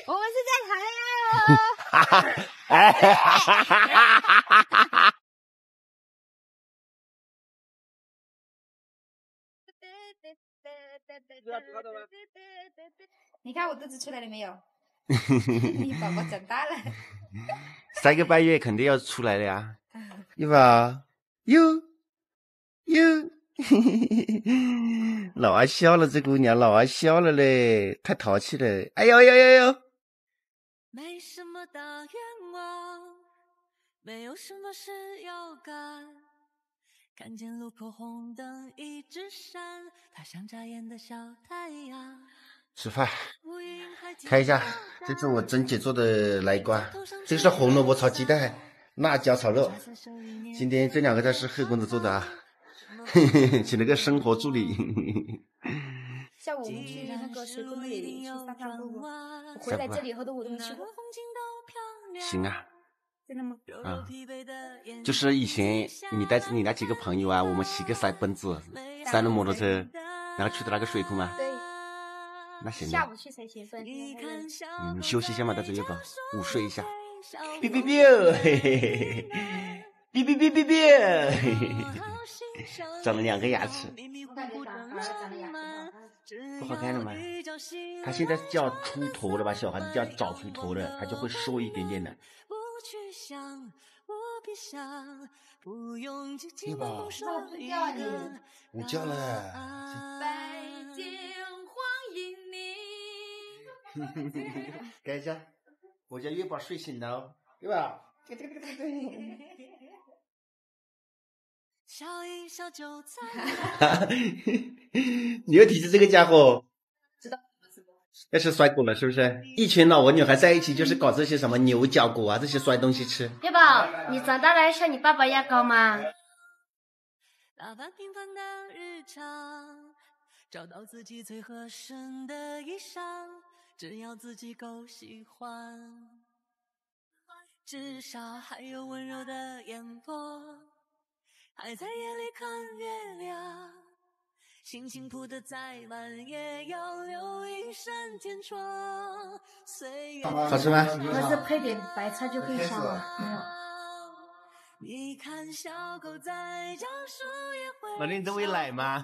我们是在谈恋爱哦。 哎， 你看我肚子出来了没有？你宝宝长大了。 3个半月肯定要出来的呀。有吧？有。老爱笑了，这姑娘老爱笑了嘞，太淘气了。哎呦呦呦呦！ 没什么大愿望，没有什么事要干。看见路口红灯一直闪，它像眨眼的小太阳。 吃饭，看一下，这是我珍姐做的来瓜，这个是红萝卜炒鸡蛋，辣椒炒肉。今天这2个菜是黑公子做的啊，请了个生活助理。 下午我们去那个水沟那里去散散步，我回来这里以后我都没去过。 行啊。 真的吗？ 啊，就是以前你带你那几个朋友啊，我们骑个3蹦子，3轮摩托车，然后去的那个水库嘛。 对。 那行。 下午去才行， 你休息一下嘛，到这月吧，午睡一下。哔哔哔，嘿嘿嘿，哔哔哔哔哔，嘿嘿嘿，长了2个牙齿。不好看了吗？他现在叫出头了吧，小孩子叫早出头了，他就会瘦一点点的。对吧？我叫了。 拜见欢迎你。 改一下，我家月宝睡醒了，对吧？ 笑一笑就在。 你又提起这个家伙， 知道要吃甩果了是不是？一群老文女孩在一起就是搞这些什么牛角果啊，这些摔东西吃。 月宝，你长大了像你爸爸一样高吗？ 打扮平凡的日常，找到自己最合身的衣裳，只要自己够喜欢，至少还有温柔的眼光，还在夜里看月亮，心情谱得再慢也要留一扇天窗。 好吃吗？ 要是配点白菜就更香了。 你看小狗在叫，树也会老弟，你这喂奶吗？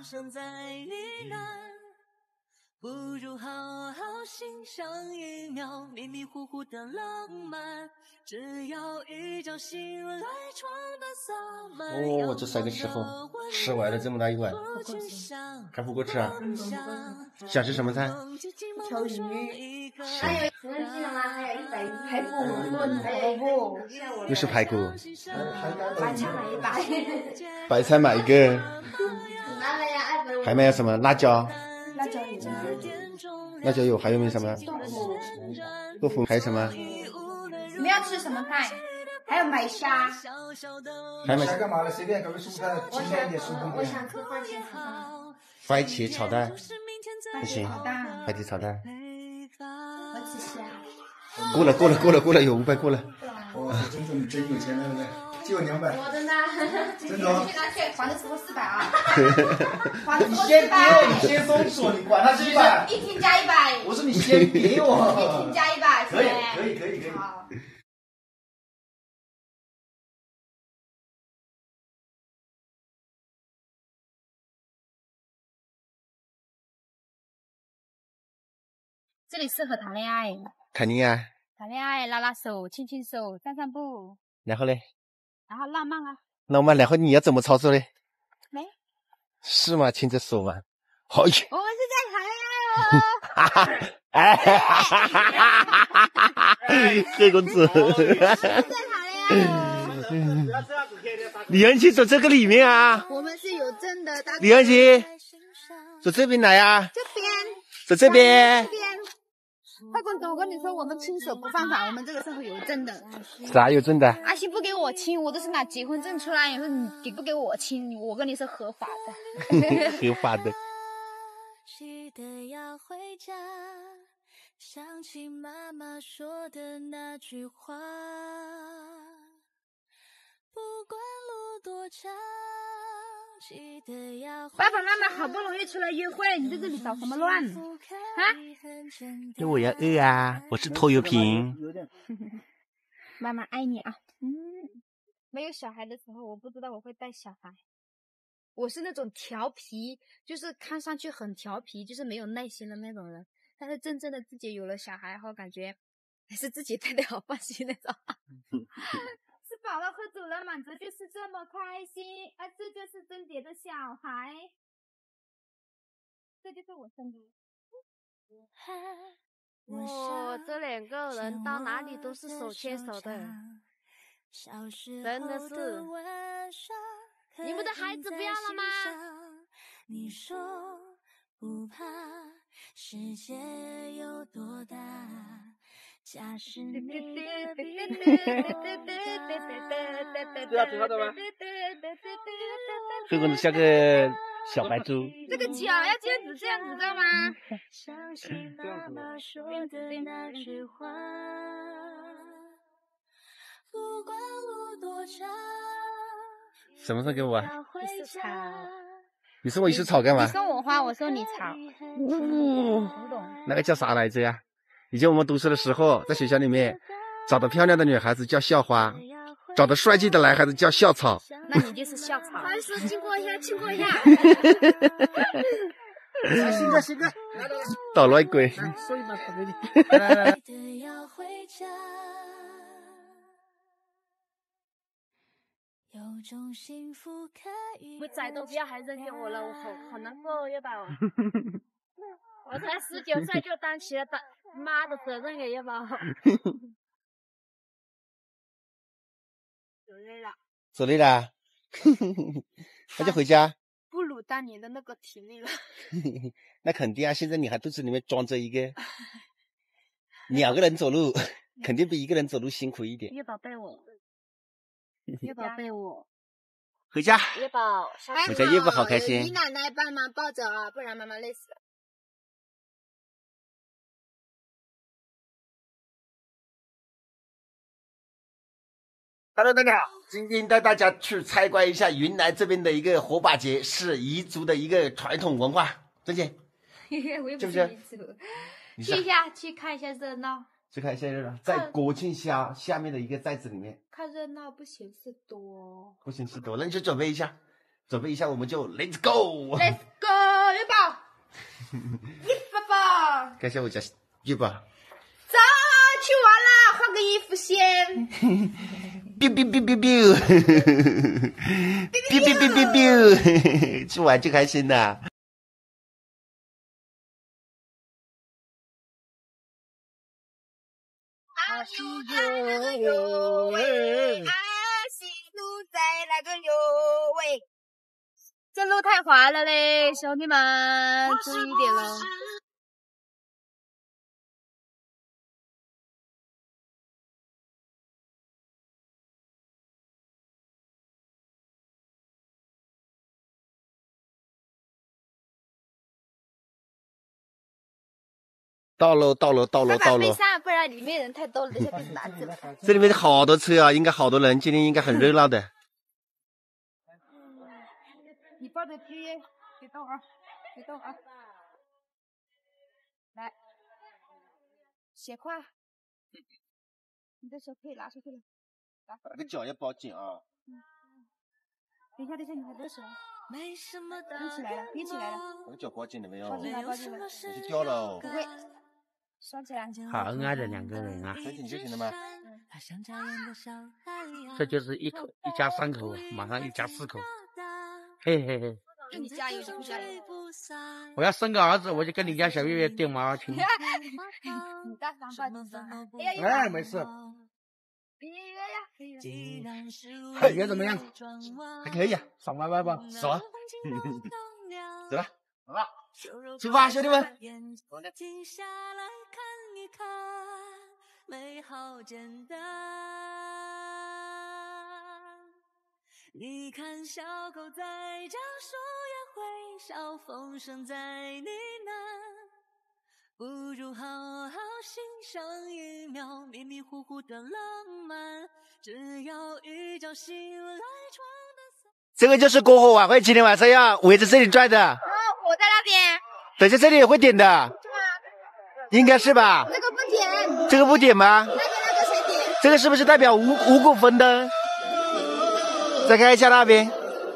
不如好好欣赏一秒迷迷糊糊的浪漫，只要一觉醒来，床单洒满。 哦，这3个吃后吃完了这么大一碗，还不够吃啊？想吃什么菜？ 条鱼。 还有什么记得吗？还有100 排骨炖萝卜。 又是排骨。 白菜买100。 白菜买1个。 拿来呀，200。 还买了什么？辣椒。 辣椒有。 辣椒有，还有没有什么？豆腐还有什么？ 你们要吃什么菜？还要买虾。 还买虾干嘛了？随便搞个蔬菜，清淡一点，舒服一点。 我想吃番茄炒蛋。 番茄炒蛋。不行。 炒蛋。 番茄炒蛋。 我吃虾。 过了，有500过了。 哦，你真有钱了，对不对？借我200。 我的呢？ 真的。 你拿去还的时候400啊。 你先给我，你先松手，你管他几百。 一天加100。 我说你先给我。 一天加100。 可以。 好。这里适合谈恋爱。 谈恋爱。 谈恋爱，拉拉手，牵牵手，散散步。 然后嘞？ 然后浪漫啊。 浪漫，然后你要怎么操作嘞？ 没。 是吗？牵着手吗？好。我们是在谈恋爱哦。黑公子。 我们是在谈恋爱哦。 李安琪走这个里面啊。 我们是有证的。 李安琪，走这边来啊。 这边。 走这边。 快公子，我跟你说，我们亲手不犯法，我们这个是有证的。 啥有证的？ 阿西不给我亲，我都是拿结婚证出来，以后你不给我亲，我跟你是合法的。 合法的。 记得要回家，想起妈妈说的那句话，不管路多长， 爸爸妈妈好不容易出来约会，你在这里捣什么乱啊？ 那我要饿啊！我是拖油瓶。 妈妈爱你啊。没有小孩的时候，我不知道我会带小孩。我是那种调皮，就是看上去很调皮，就是没有耐心的那种人。但是真正的自己有了小孩后，感觉还是自己带的好放心那种。吃饱了喝足了，满足就是这么开心，而这就是真蝶的小孩，这就是我生的。 哇，这两个人到哪里都是手牵手的，真的是。你们的孩子不要了吗？你说不怕世界有多大，假使你的知道挺好的吗？ 黑公子像个小白猪。 这个脚要这样子，这样子，知道吗？ 相信妈妈说的那句话，不管路多长。 什么时候给我啊？ 一束草。 你送我一束草干嘛？ 你送我花，我送你草。不懂。 那个叫啥来着呀？以前我们读书的时候，在学校里面，长得漂亮的女孩子叫校花，长得帅气的男孩子叫校草。 那你就是校草。不好意思，经过一下，经过一下。 行个， 捣乱鬼。 送一把草给你。来。 我崽都不要还扔给我了，我好难过，月宝。我才19岁就担起了妈的责任给月宝。 走累了，那就回家。 不如当年的那个体力了。 那肯定啊，现在你还肚子里面装着一个，2个人走路肯定比1个人走路辛苦一点。 月宝背我，月宝背我。 回家。 月宝， 回家月宝好开心。 你奶奶帮忙抱着啊，不然妈妈累死了。 Hello， 大家好，今天带大家去参观一下云南这边的一个火把节，是彝族的一个传统文化。郑姐， 我又不是彝族，去看一下热闹。 去看一下热闹，在国庆下面的一个寨子里面。 看热闹不嫌事多。 不嫌事多，那你就准备一下，我们就 Let's go。Let's go， 月宝，爸爸。 看一下我家月宝。 走，去玩啦，换个衣服先。 biu biu biu biu biu biu biu biu biu， 去玩就开心了。 阿西哟喂，阿西路在那个哟喂，这路太滑了嘞，兄弟们注意点喽。 到喽！ 没上，不然里面人太多了，等下被拦着。 这里面好多车啊，应该好多人，今天应该很热闹的。 你抱着鸡，别动啊，别动啊。来，斜挎。你的手可以拿出去了。来， 那个脚要包紧啊。 等一下，你的手。 没什么的。 拎起来了。 那个脚包紧了没有？ 包紧了。 我去掉了。 不会。拴起来。 好恩爱的2个人啊！ 拴紧就行了吗？ 这就是一家3口，马上一家4口。嘿嘿嘿。 就你加油，你不加油。 我要生个儿子，我就跟你家小月月定毛亲。 你大方抱紧手。 哎，没事。 感觉怎么样？ 还可以啊， 爽歪歪吧？ 爽。走了，好了，出发，兄弟们。 停下来看一看，美好简单。你看小狗在叫，树叶会笑，风声在呢喃，不如好好欣赏一秒迷迷糊糊的浪漫。只要一觉醒来，床这个就是篝火晚会，今天晚上要围着这里转的。 我在那边。 等下这里也会点的。 是吗？ 应该是吧？ 这个不点。 这个不点吗？ 那个谁点？ 这个是不是代表五谷丰登？再看一下那边。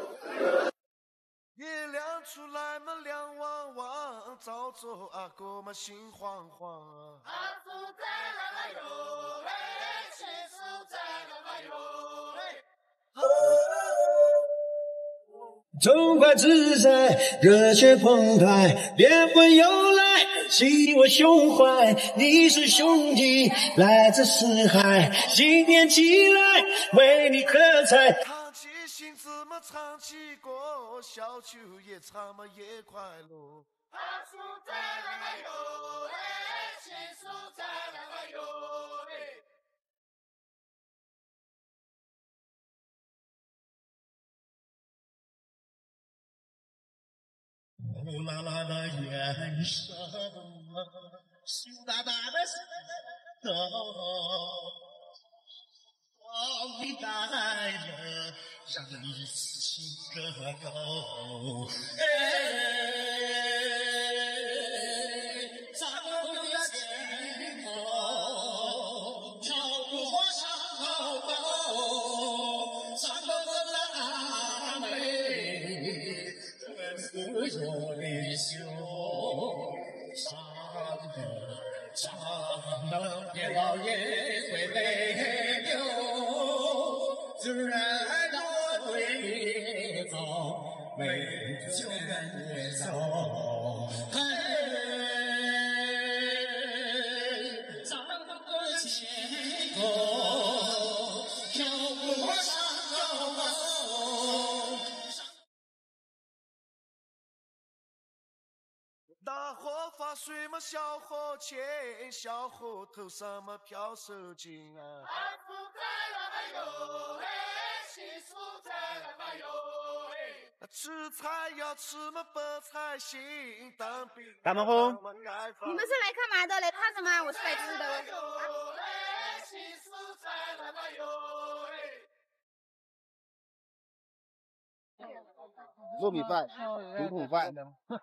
月亮出来嘛，亮汪汪，照着阿哥嘛心慌慌。阿叔在那个哟嘞，七叔在那个哟嘞。 痛快自在，热血澎湃，变幻又来，袭我胸怀。你是兄弟，来自四海，今年起来，为你喝彩。 唱起新子嘛，唱起歌，小酒也唱嘛也快乐。阿叔在那个哟嘞，七叔在那个哟嘞。 乌拉拉的远山，羞答答的石头，光你带着让你死心歌。在我的前头，跳过山沟，山沟的阿妹。自由的胸，唱得越老越会泪流，自然我对你好，每就越走。唱得前头，跳过山沟。 大河发水嘛，小河浅，小河头上嘛飘手巾啊。阿叔在那个哟嘿，七叔在那个哟嘿。吃菜要吃嘛白菜心，当兵。 大门红。 你们是来干嘛的？来看什么？我是来吃的。 七叔在那个哟嘿。 糯米饭、土桶饭。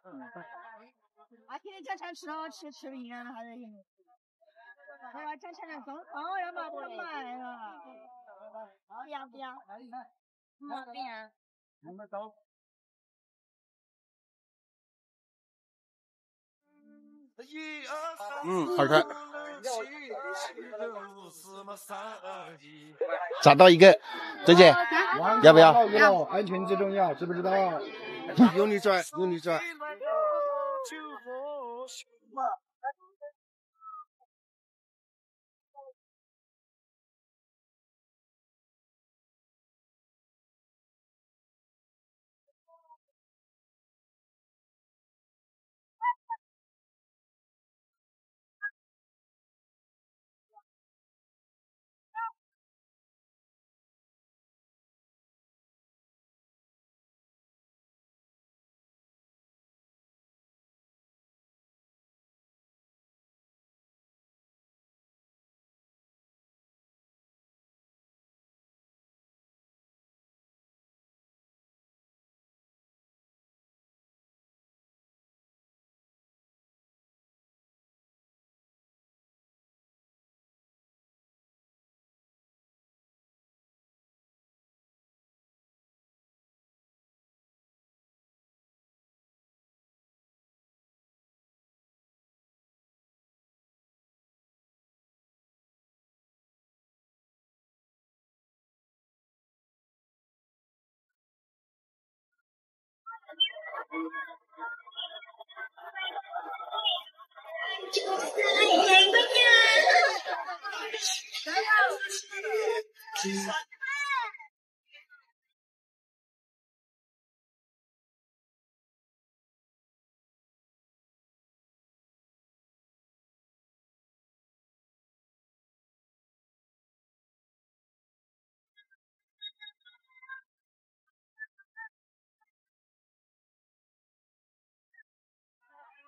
天天讲吃了，吃营养了还是？哎呀，讲中好要嘛，不买了。要不要？不要。 你们走。 好看。找到一个，周姐，要不要？ 要，安全最重要，知不知道？ 用力转，用力转。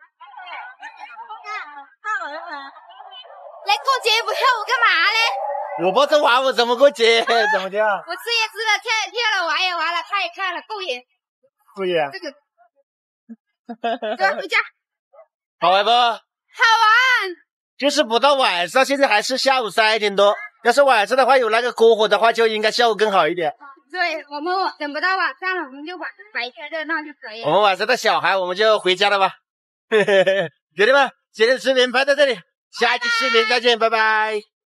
来过节不跳舞干嘛嘞？ 我抱着娃娃怎么过节？怎么的？ 我吃也吃了，跳也跳了，玩也玩了，看也看了，够瘾。 够瘾。 这个，走回家。 好玩不？好玩。 就是不到晚上，现在还是下午3点多。要是晚上的话，有那个篝火的话，就应该效果更好一点。 对，我们等不到晚上了，我们就把白天热闹就可以了。 我们晚上的小孩，我们就回家了吧。兄弟们，今天的视频拍到这里，下期视频再见，拜拜。